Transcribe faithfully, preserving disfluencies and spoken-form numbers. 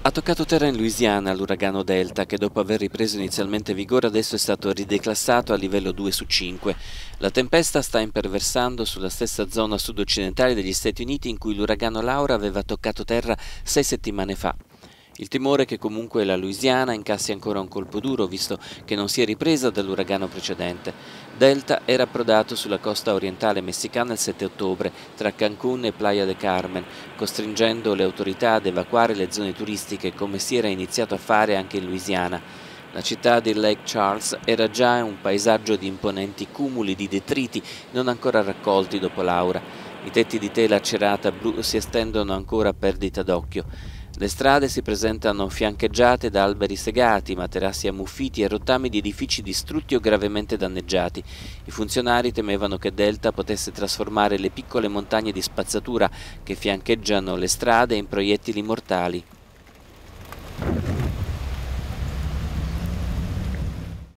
Ha toccato terra in Louisiana l'uragano Delta, che dopo aver ripreso inizialmente vigore adesso è stato rideclassato a livello due su cinque. La tempesta sta imperversando sulla stessa zona sud-occidentale degli Stati Uniti in cui l'uragano Laura aveva toccato terra sei settimane fa. Il timore è che comunque la Louisiana incassi ancora un colpo duro, visto che non si è ripresa dall'uragano precedente. Delta era approdato sulla costa orientale messicana il sette ottobre, tra Cancún e Playa del Carmen, costringendo le autorità ad evacuare le zone turistiche come si era iniziato a fare anche in Louisiana. La città di Lake Charles era già un paesaggio di imponenti cumuli di detriti non ancora raccolti dopo Laura. I tetti di tela cerata blu si estendono ancora a perdita d'occhio. Le strade si presentano fiancheggiate da alberi segati, materassi ammuffiti e rottami di edifici distrutti o gravemente danneggiati. I funzionari temevano che Delta potesse trasformare le piccole montagne di spazzatura che fiancheggiano le strade in proiettili mortali.